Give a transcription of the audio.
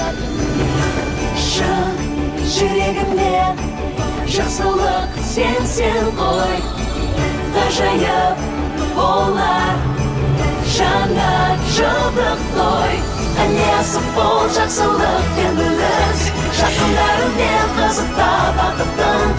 Шын жүрегімде жақсылық сен ғой. Ғажайып болар жаңа жылдық той. Әне асық бол жақсылық пен бөліс, жақындарыңмен қызықта бақыттың